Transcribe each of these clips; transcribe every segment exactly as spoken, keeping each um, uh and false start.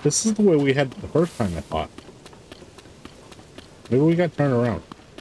This is the way we had the first time, I thought. Maybe we got turned around.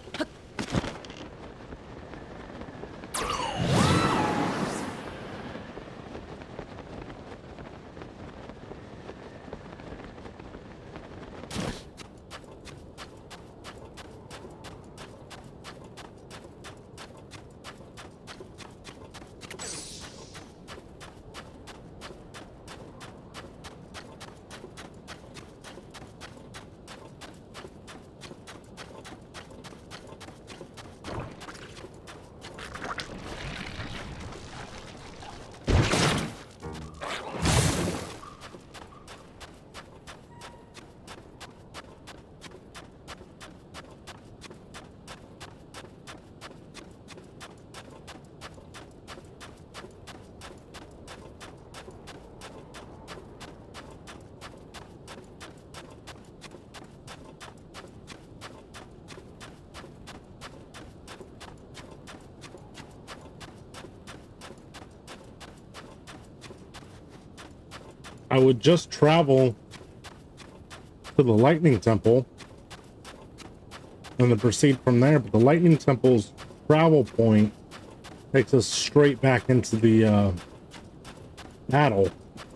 I would just travel to the lightning temple and then proceed from there, but the lightning temple's travel point takes us straight back into the uh, battle.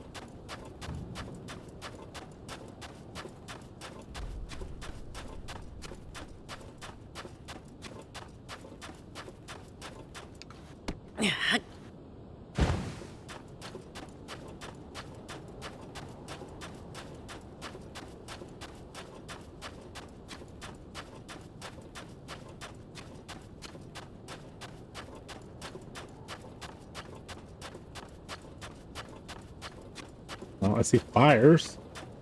Oh, I see fires.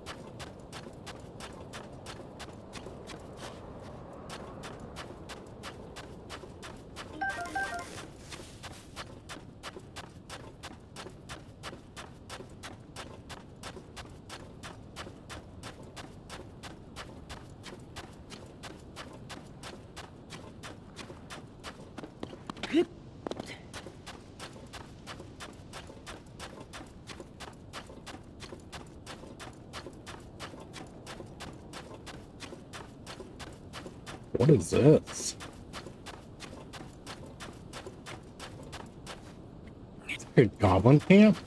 What is this? It's like a goblin camp?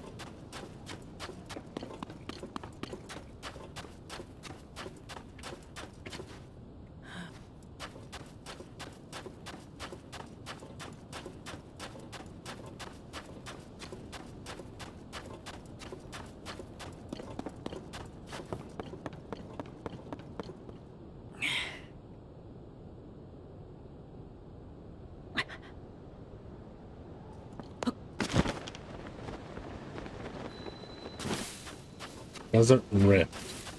Desert Rift.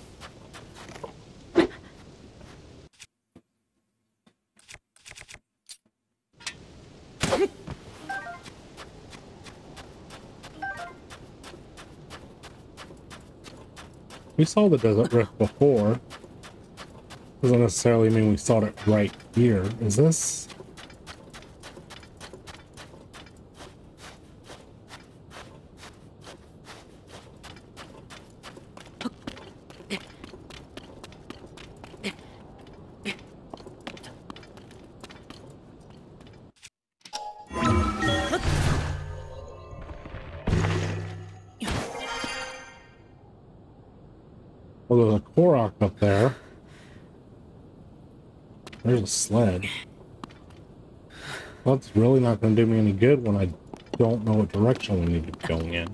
We saw the Desert Rift before. Doesn't necessarily mean we saw it right here. Is this? Well, there's a Korok up there. There's a sled. Well, that's really not going to do me any good when I don't know what direction we need to be going in.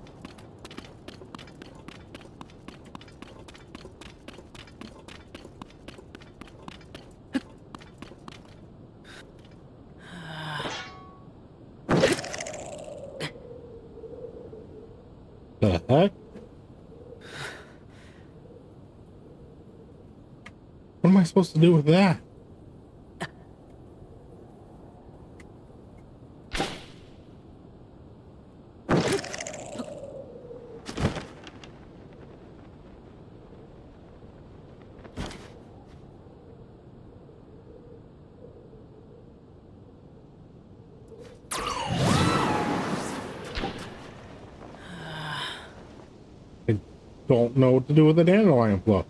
The heck? What am I supposed to do with that? don't know what to do with the dandelion fluff.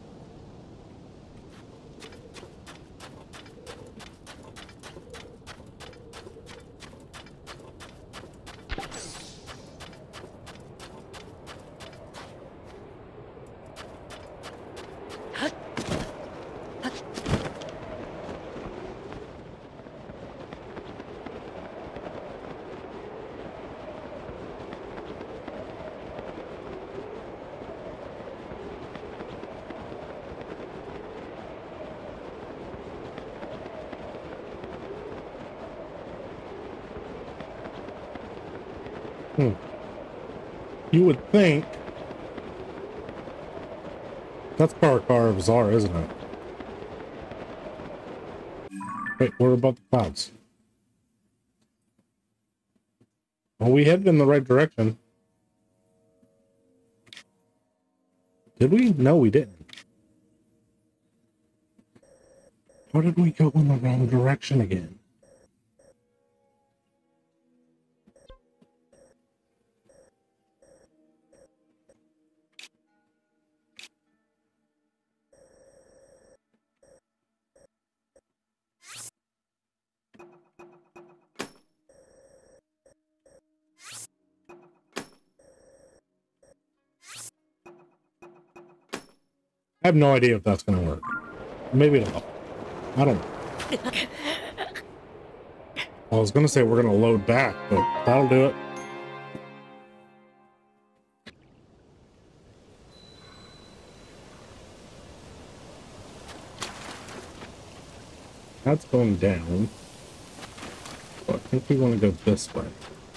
Hmm. You would think that's Karakar of Zar, isn't it? Wait, what about the clouds? Well, we headed in the right direction. Did we? No, we didn't. How did we go in the wrong direction again? I have no idea if that's going to work. Maybe it'll. I don't know. I was going to say we're going to load back, but that'll do it. That's going down. So I think we want to go this way.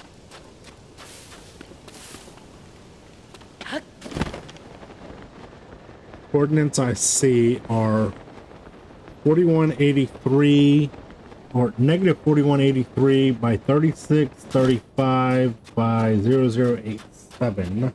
Coordinates I see are forty-one eighty-three or negative forty-one eighty-three by thirty-six thirty-five by zero zero eight seven.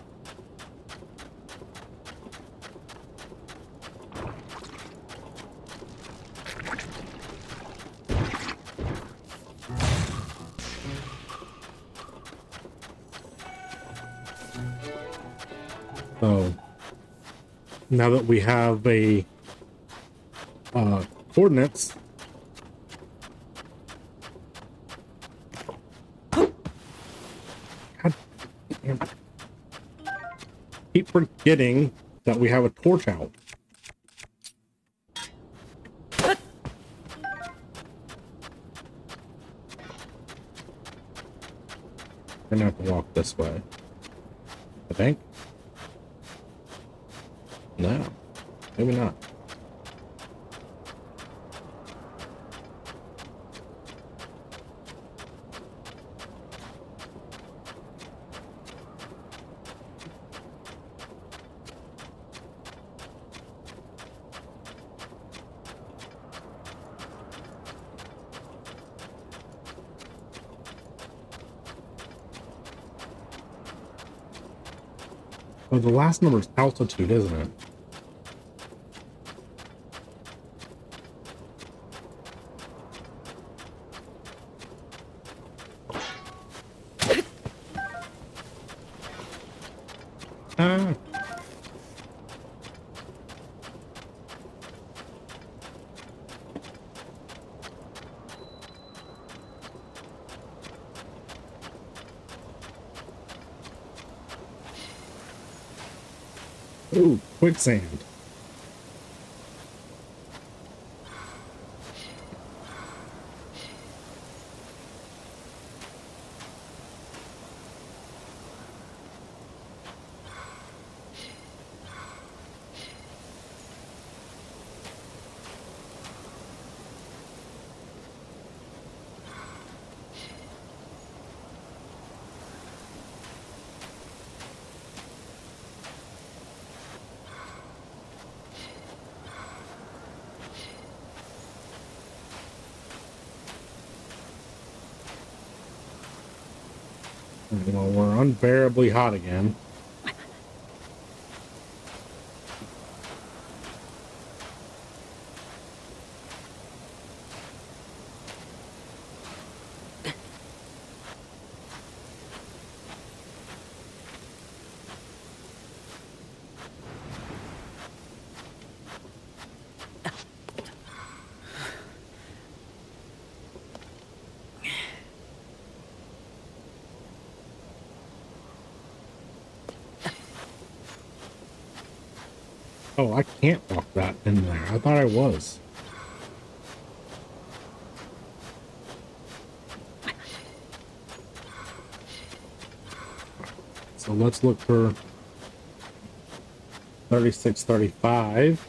So now that we have a uh, coordinates, God damn it. Keep forgetting that we have a torch out. Gonna have to walk this way, I think. No, maybe not. Oh, the last number is altitude, isn't it? Ah. Ooh, quicksand. Well, we're unbearably hot again. Oh, I can't walk that in there. I thought I was. So let's look for thirty-six thirty-five.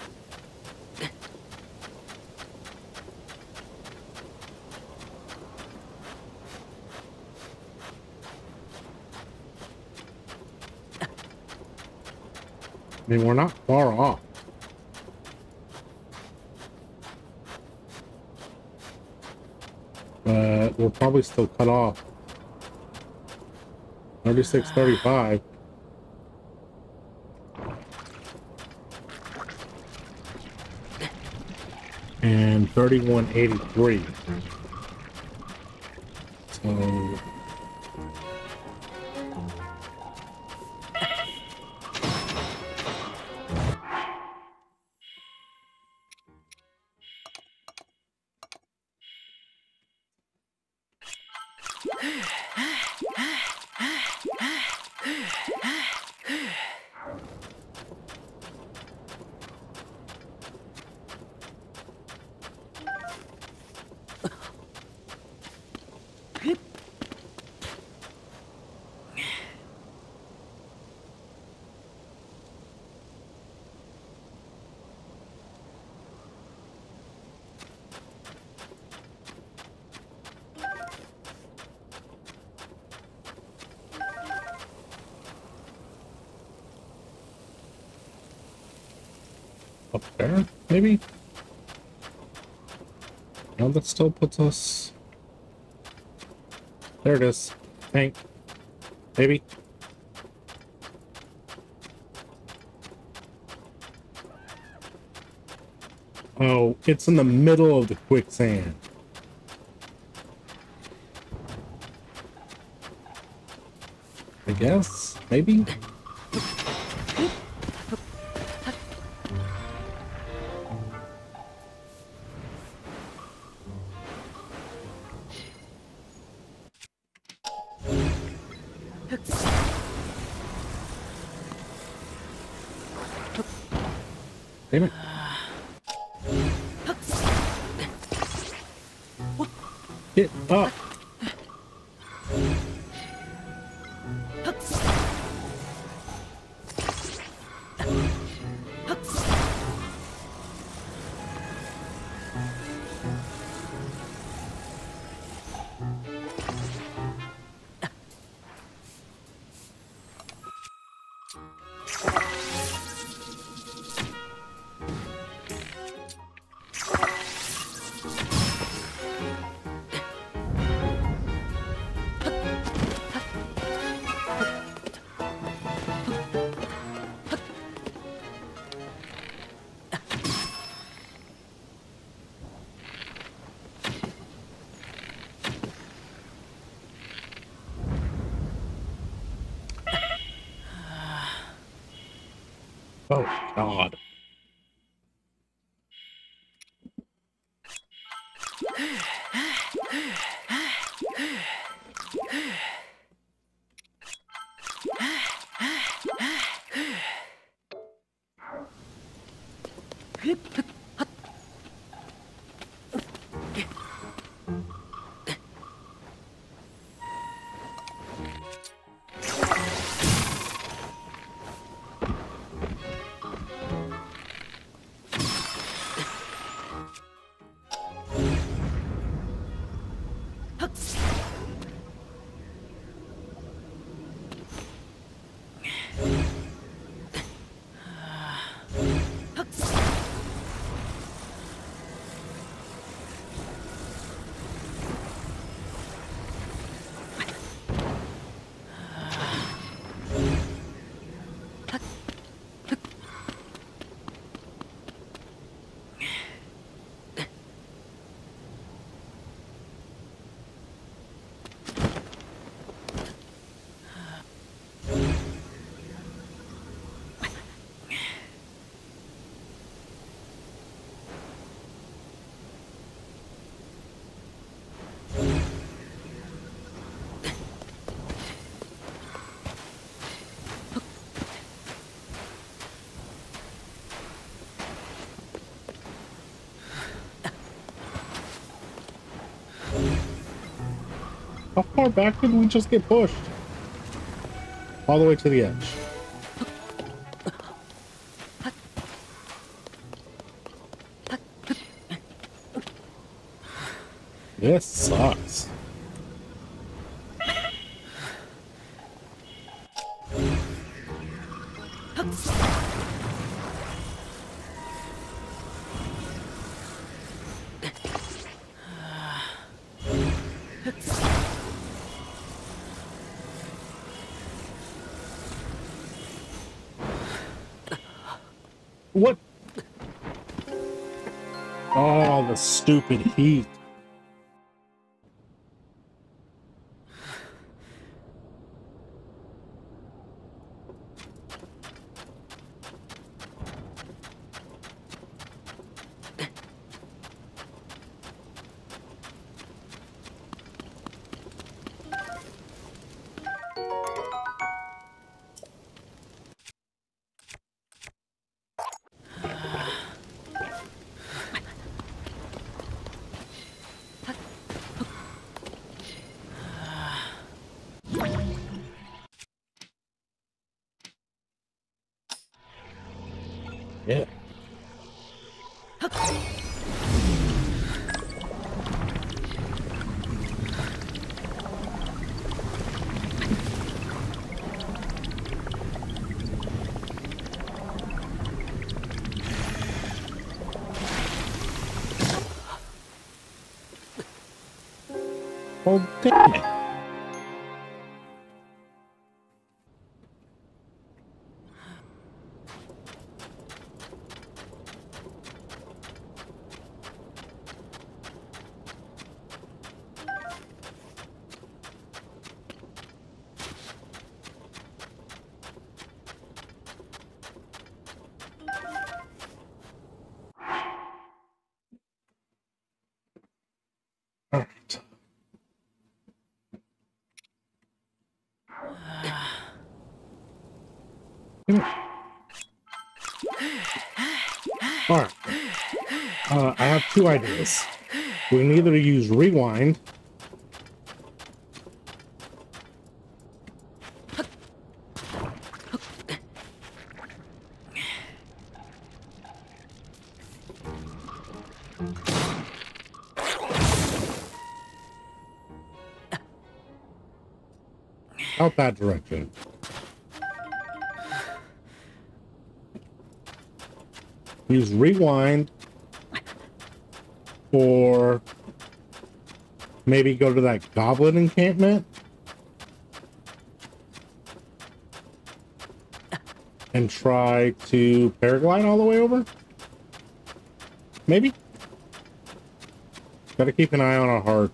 I mean, we're not far off. But we'll probably still cut off. thirty-six thirty-five. And thirty-one eighty-three. So... up there, maybe? No, that still puts us... There it is. Tank. Maybe. Oh, it's in the middle of the quicksand. I guess? Maybe? Damn it. Get up. Oh, God. How far back did we just get pushed? All the way to the edge. This sucks. What? Oh, the stupid heat. Yeah. Oh, damn it. All right. All right. Uh, I have two ideas. We can either use rewind out that direction. Use rewind, or maybe go to that goblin encampment and try to paraglide all the way over. Maybe. Gotta keep an eye on our heart.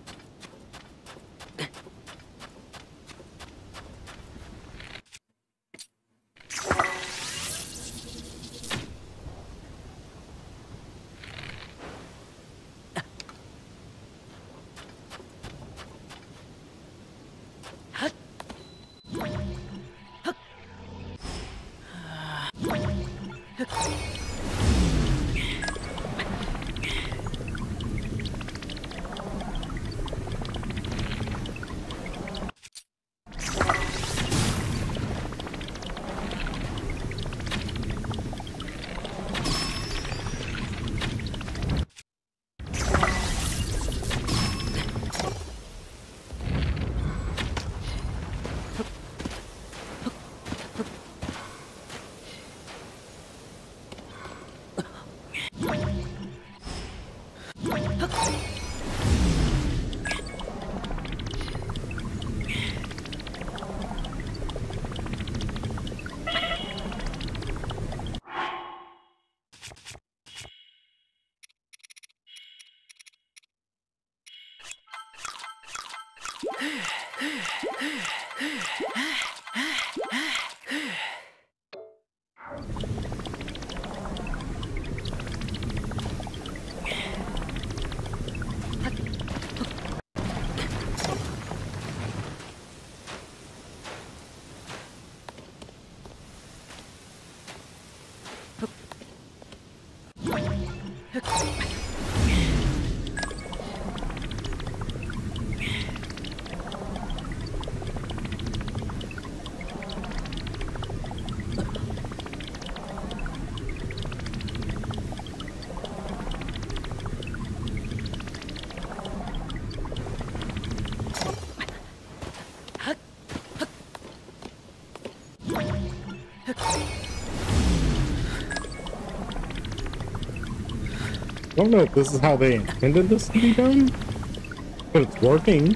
don't know if this is how they intended this to be done, but it's working.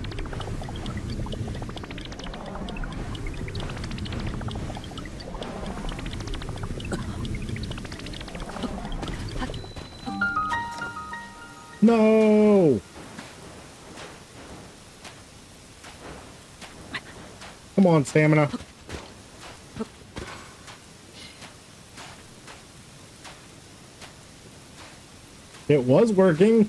No! Come on, stamina. It was working.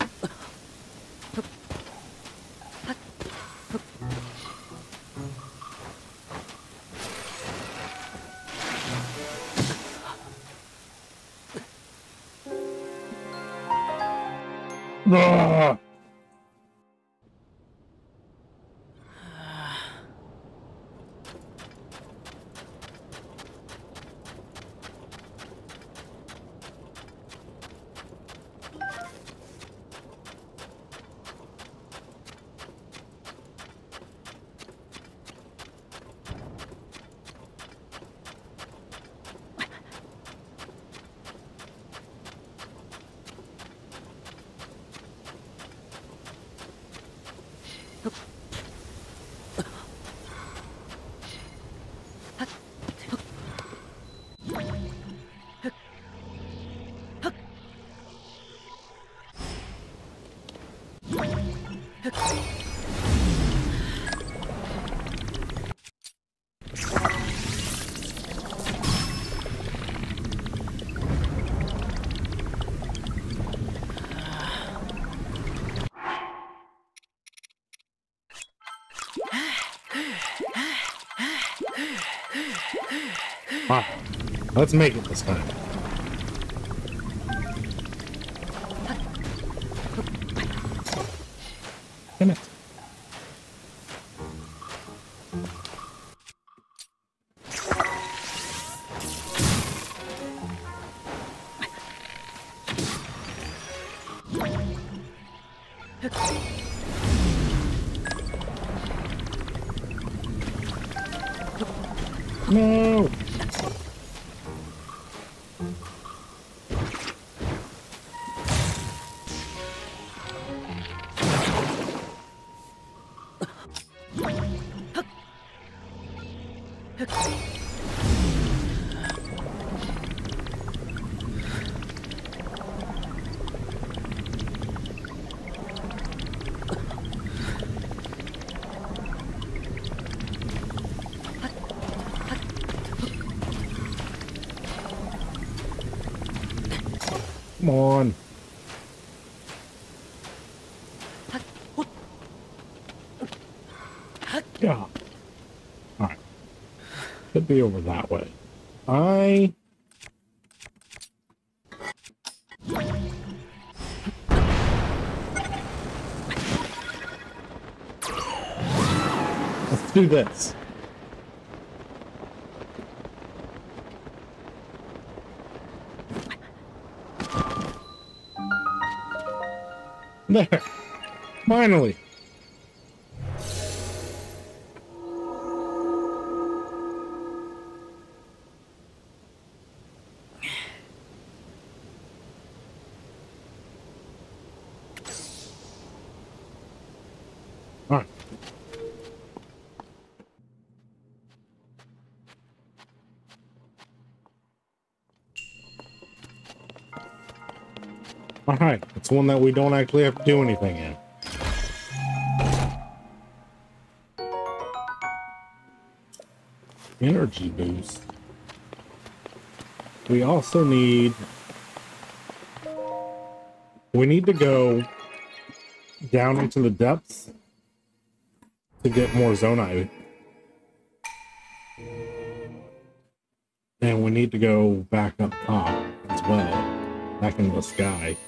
Ugh. Ah, let's make it this time. Damn it. No. Come on. Yeah. All right. Could be over that way. I... Let's do this. There. Finally. All right. All right. It's one that we don't actually have to do anything in. Energy boost. We also need... We need to go down into the depths to get more Zonai. And we need to go back up top as well. Back in the sky.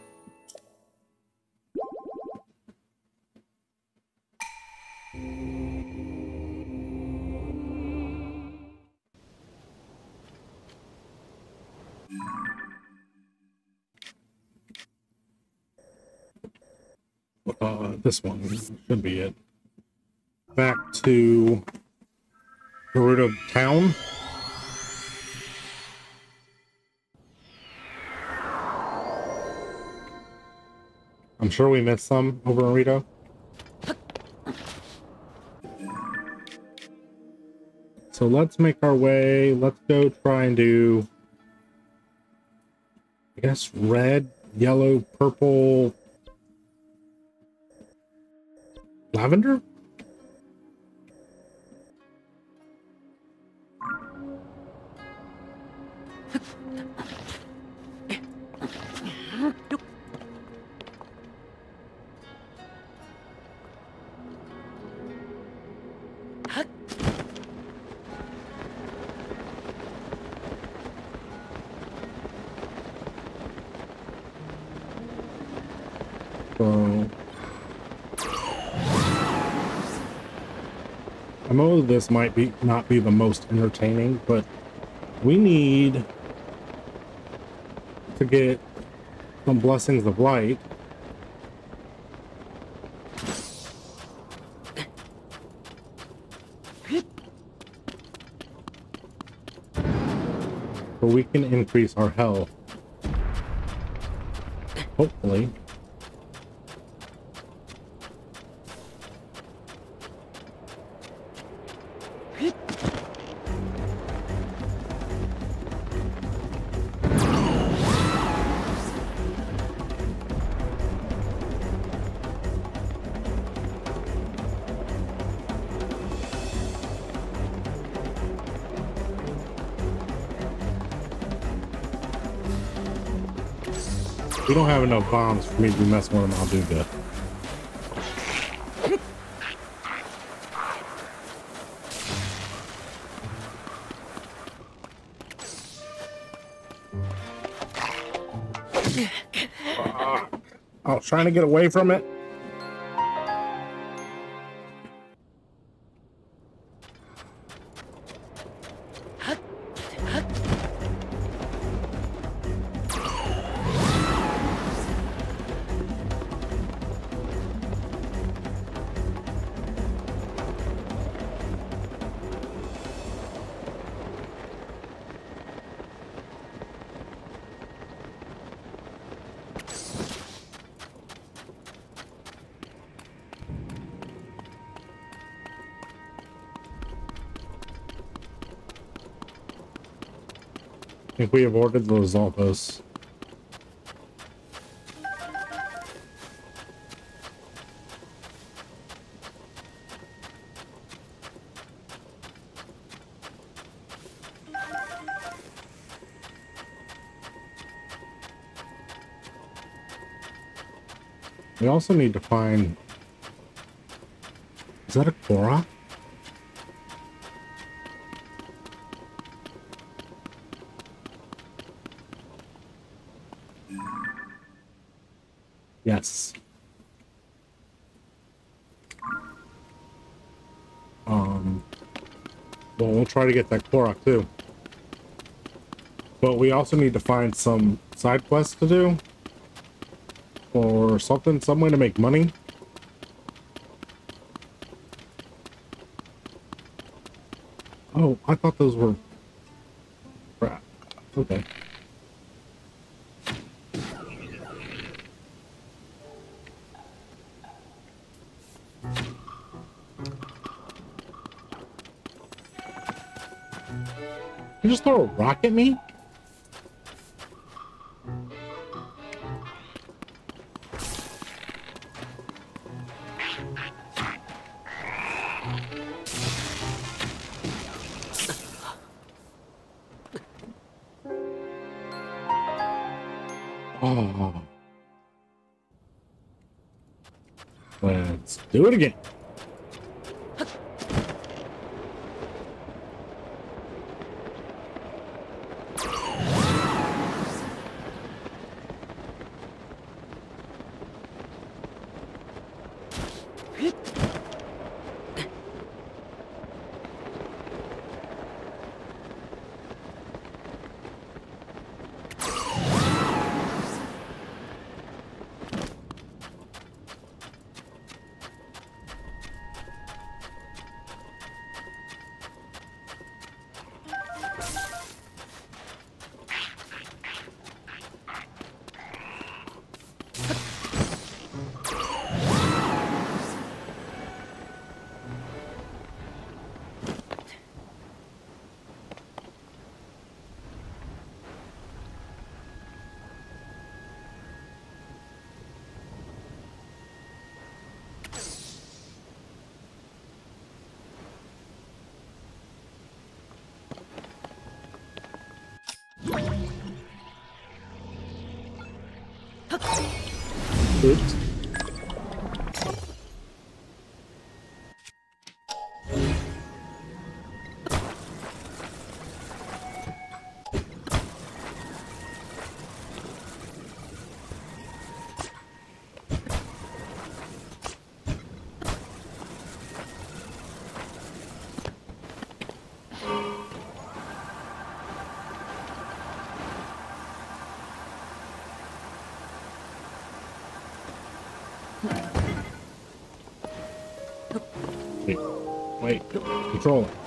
Uh, this one should be it. Back to Gerudo town. I'm sure we missed some over in Rito. So let's make our way. Let's go try and do, I guess, red, yellow, purple, lavender? So I know this might be not be the most entertaining, but we need to get some blessings of light. So we can increase our health. Hopefully. We don't have enough bombs for me to be messing with them. I'll do good. Uh, I was trying to get away from it. I think we have ordered the Zolpos. We also need to find... Is that a Korok? Yes. Um, well, we'll try to get that Korok too. But we also need to find some side quests to do. Or something, some way to make money. Oh, I thought those were... crap. Okay. You just throw a rock at me? Oh. Let's do it again. Oops. Wait, wait, control it.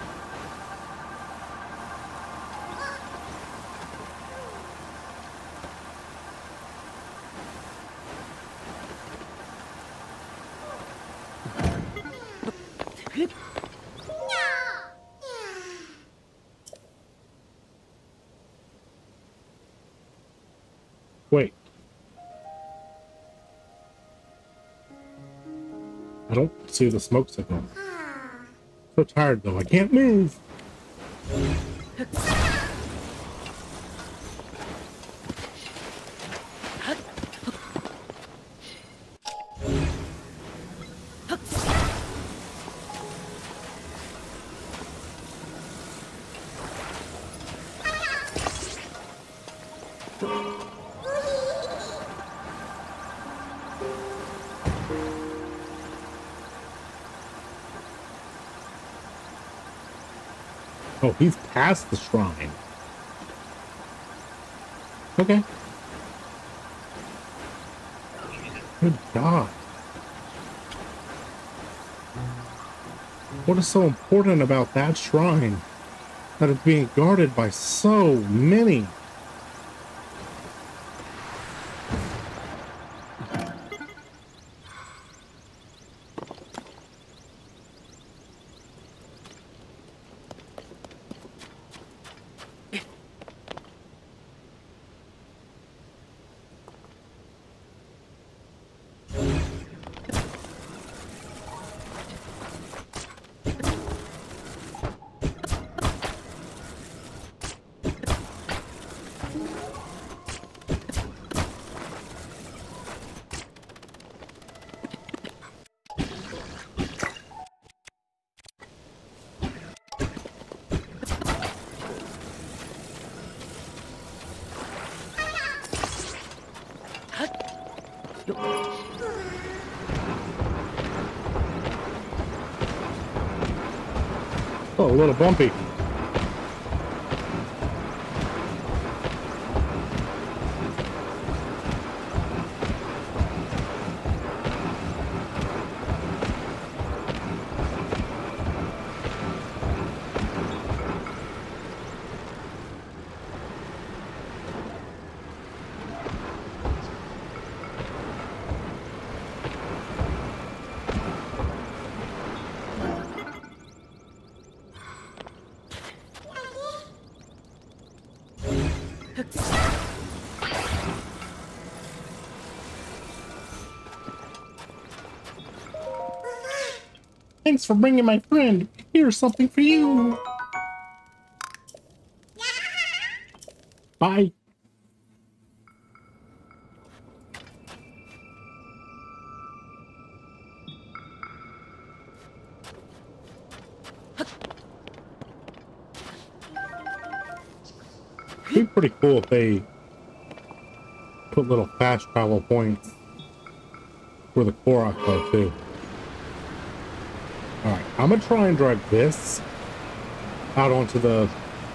Wait. I don't see the smoke signal. So tired though, I can't move. Oh, he's past the shrine. Okay. Good God. What is so important about that shrine that it's being guarded by so many? Oh, a little bumpy. Thanks for bringing my friend. Here's something for you. Bye. It'd be pretty cool if they put little fast travel points for the Korok though too. Alright, I'm gonna try and drag this out onto the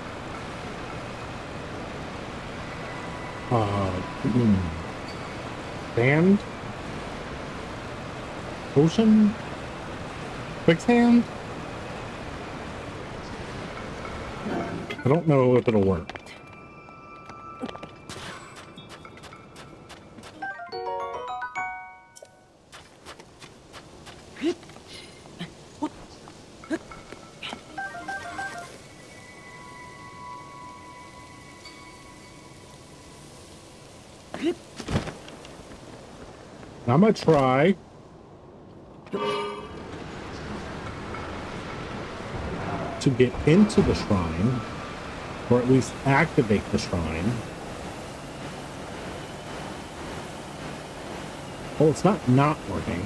uh mm, sand? Ocean? Quicksand? I don't know if it'll work. I'm gonna try to get into the shrine, or at least activate the shrine, Oh, it's not not working.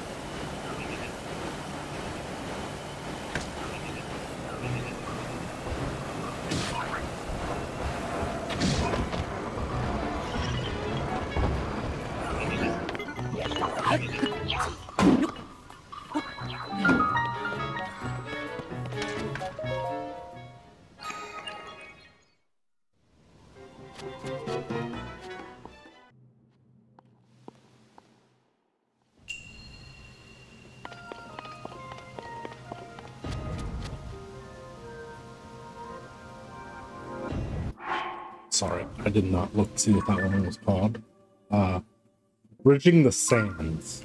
Sorry, I did not look to see what that one was called. Uh, Bridging the Sands.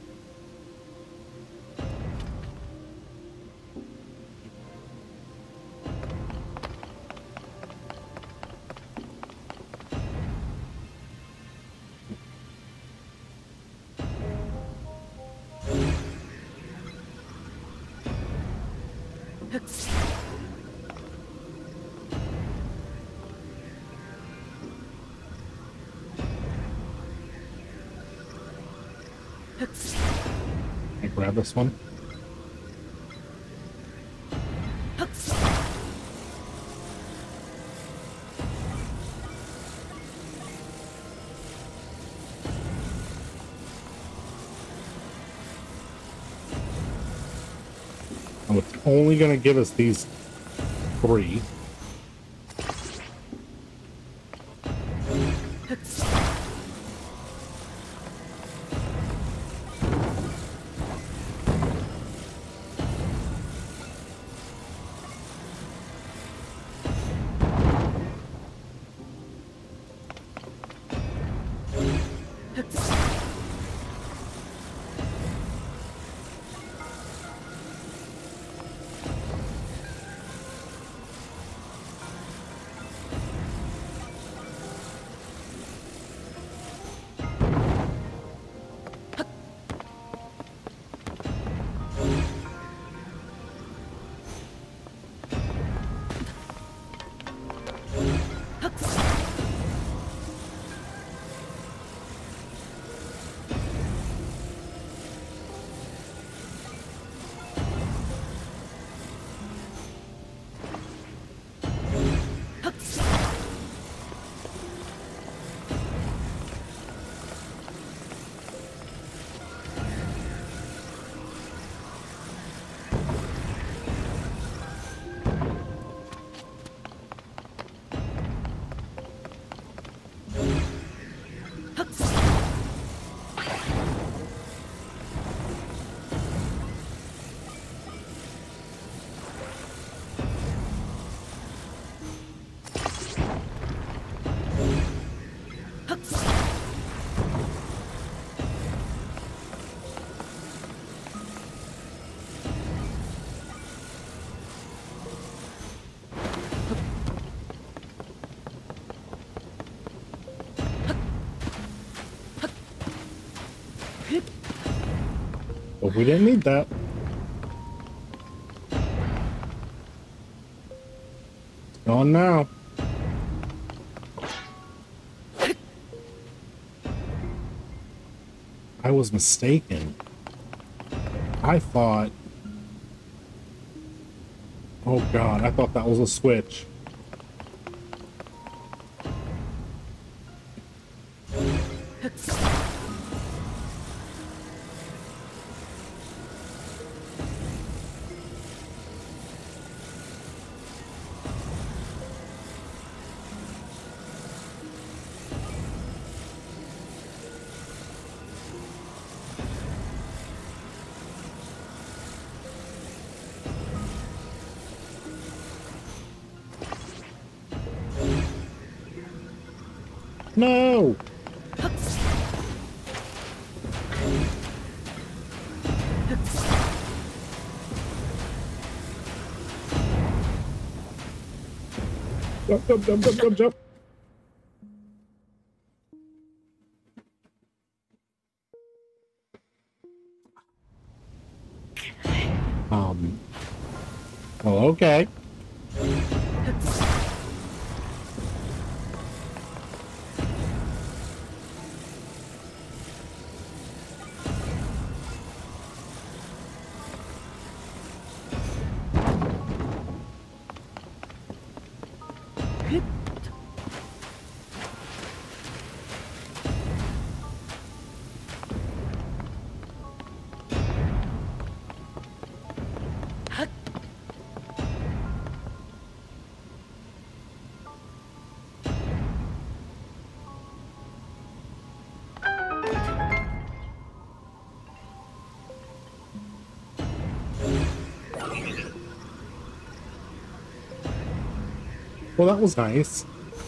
I grab this one. And it's only going to give us these three. But we didn't need that. It's gone now. I was mistaken. I thought... Oh god, I thought that was a switch. No! Jump, jump, jump, jump, jump, jump. Um. Well, okay. Well, that was nice.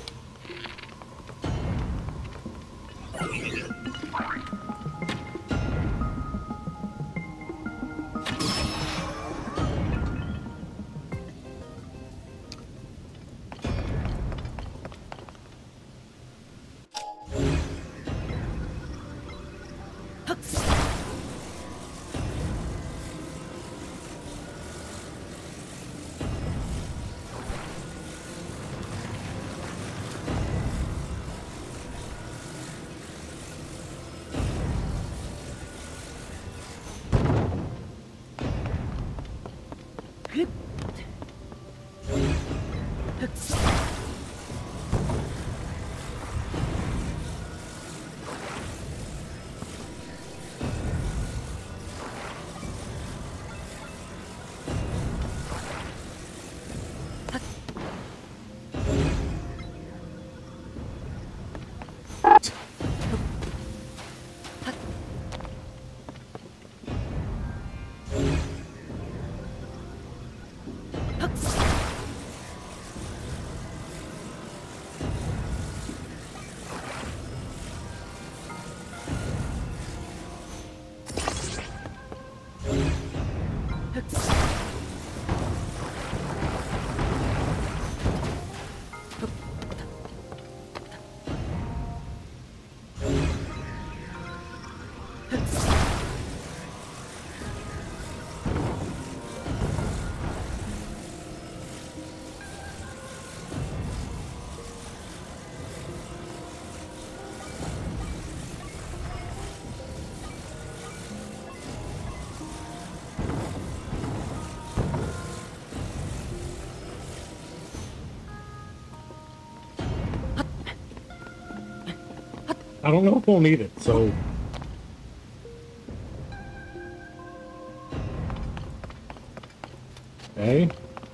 I don't know if we'll need it, so... Okay.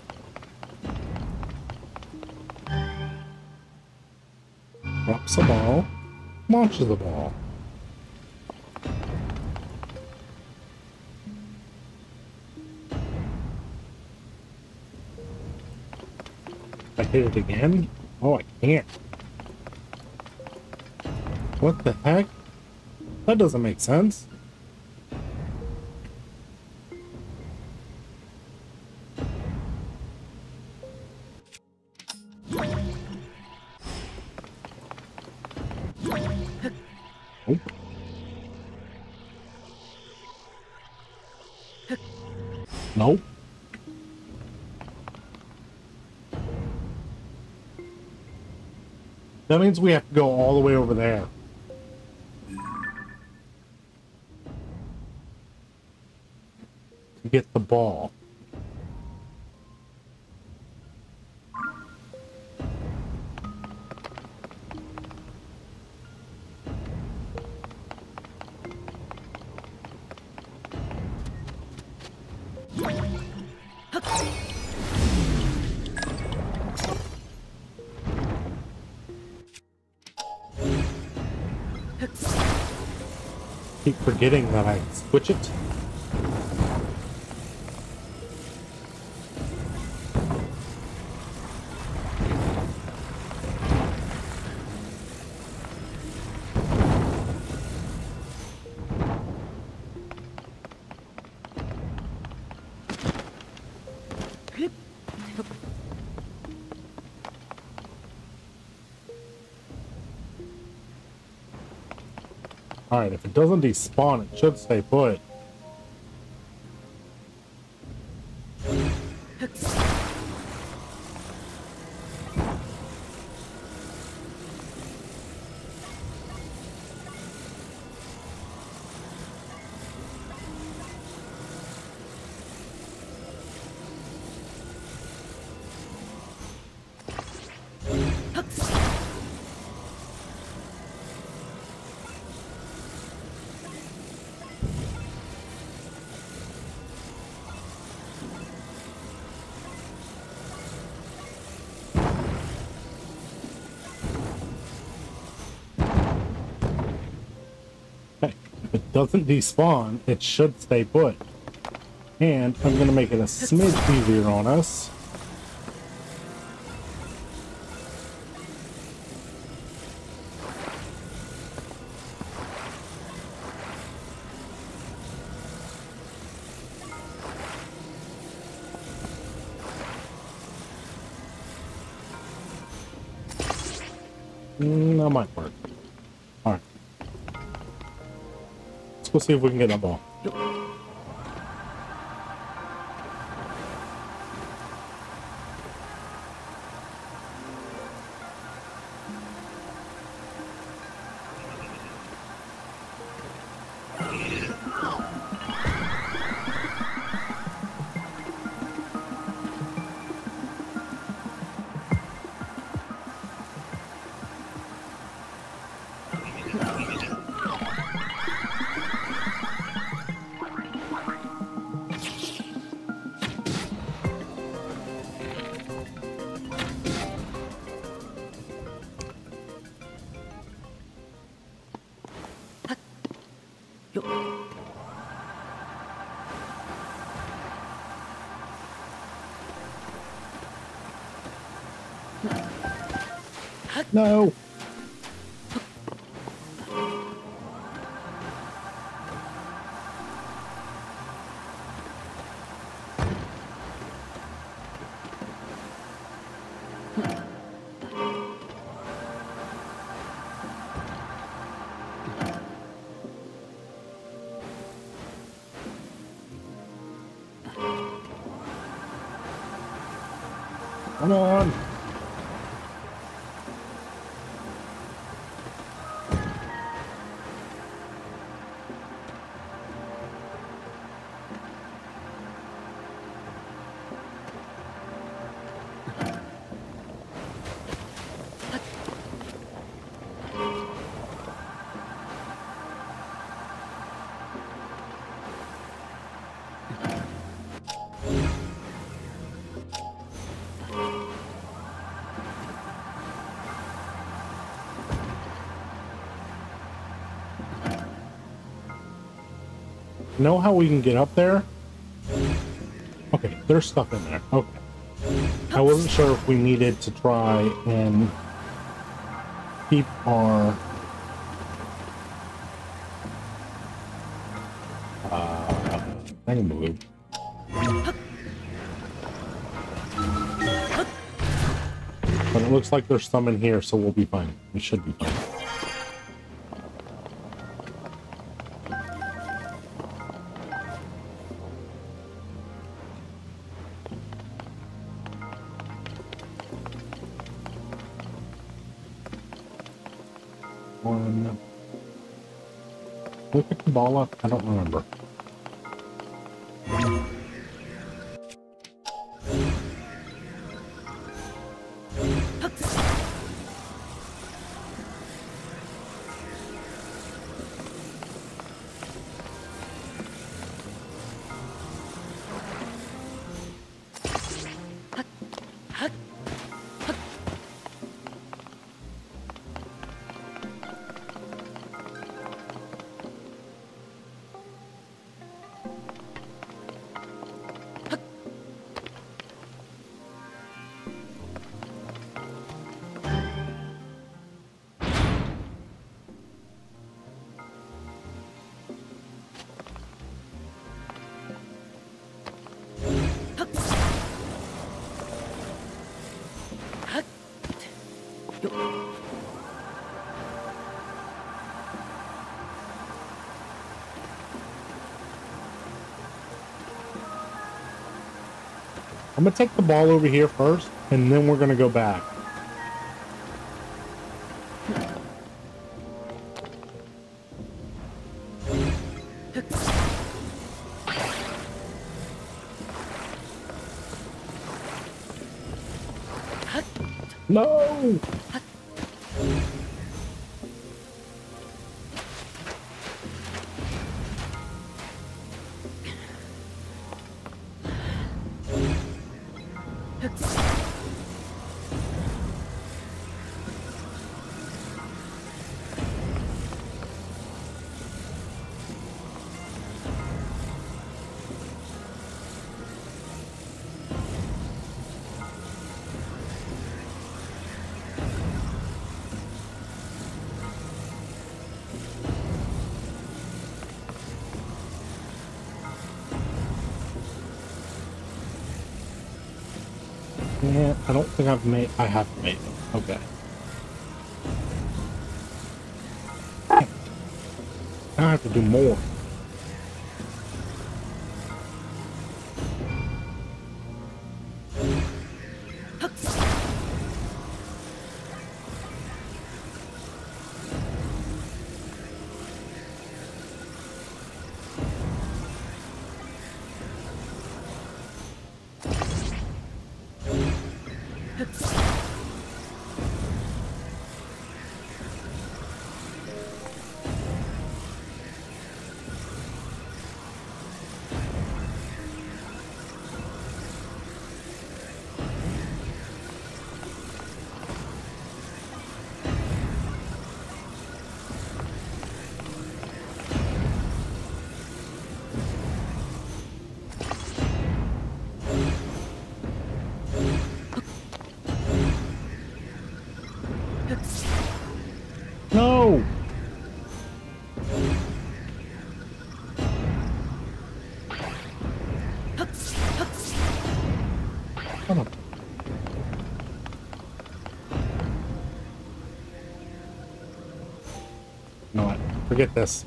Drops the ball. Launches the ball. I hit it again? Oh, I can't. What the heck? That doesn't make sense. Nope. Nope. That means we have to go all the way over there. To get the ball. Keep forgetting that I switch it. Alright, if it doesn't despawn, it should stay put. If it doesn't despawn, it should stay put. And I'm going to make it a smidge easier on us. Mm, that might work. All right. Let's go see if we can get that ball. No. Come on. Know how we can get up there? Okay, there's stuff in there. Okay. I wasn't sure if we needed to try and keep our uh, thing moved. But it looks like there's some in here, so we'll be fine. We should be fine. One. Did we pick the ball up? I don't remember. I'm gonna take the ball over here first, and then we're gonna go back. No! Yeah, I don't think I've made... I have made them. Okay. have to do more. No! Come on. You know what? Forget this.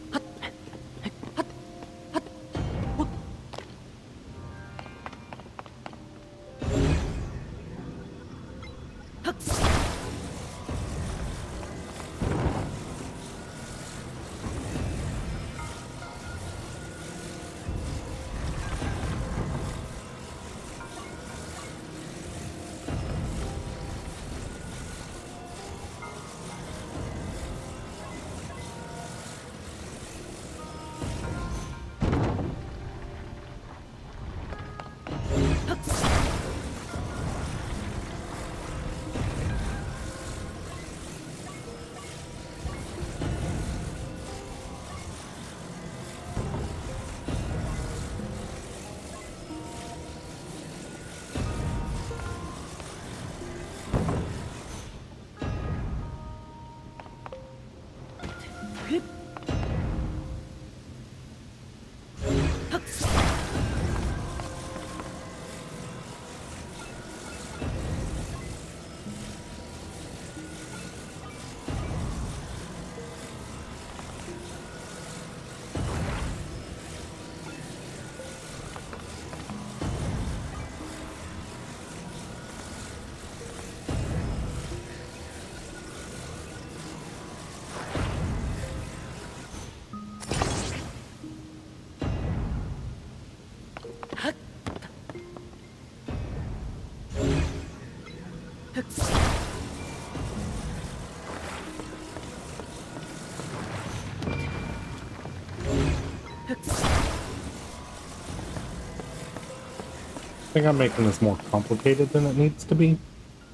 I think I'm making this more complicated than it needs to be.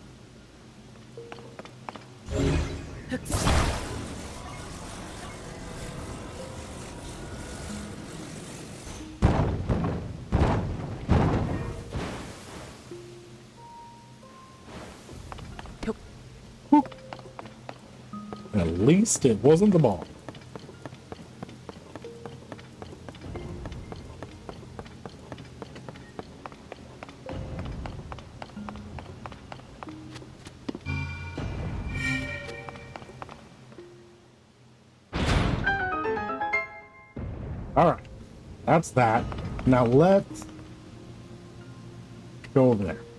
At least it wasn't the ball. All right, that's that. Now let's go over there.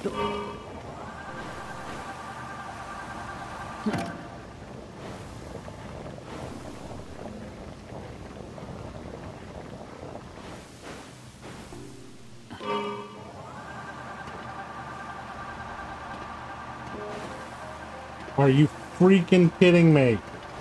Are you freaking kidding me?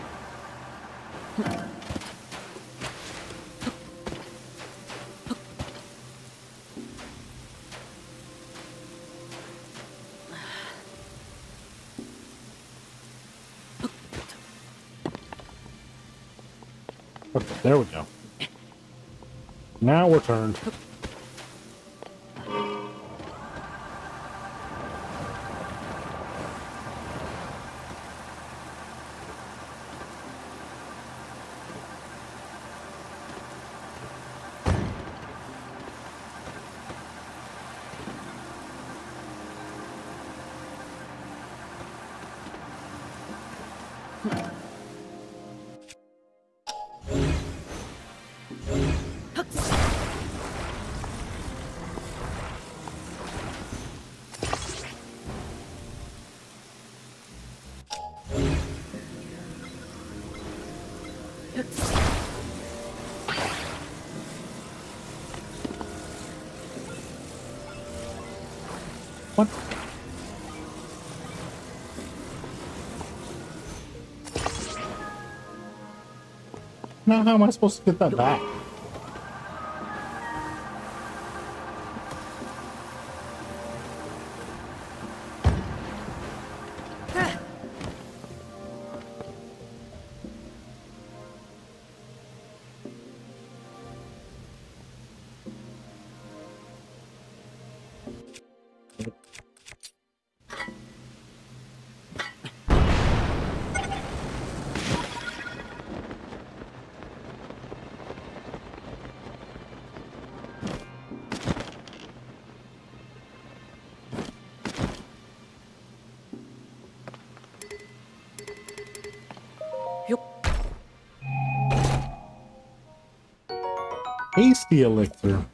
Okay, there we go. Now we're turned. What? Now how am I supposed to get that back? Hasty elixir.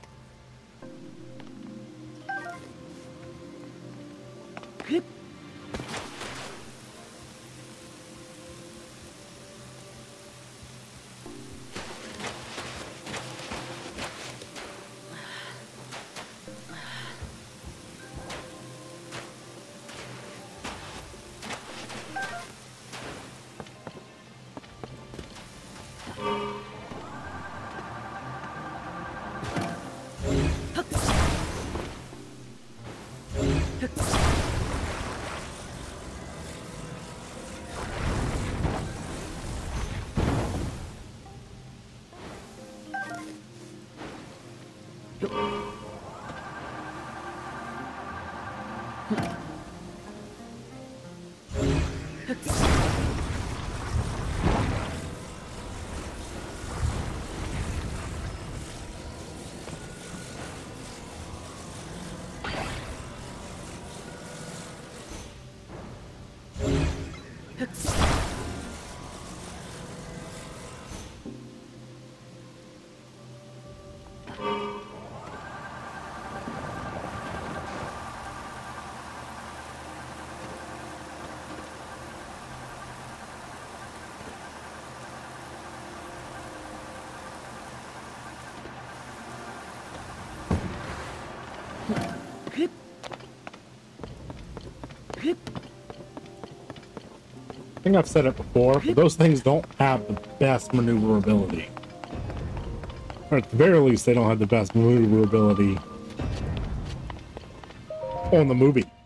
I think I've said it before, but those things don't have the best maneuverability. Or at the very least, they don't have the best maneuverability on the movie.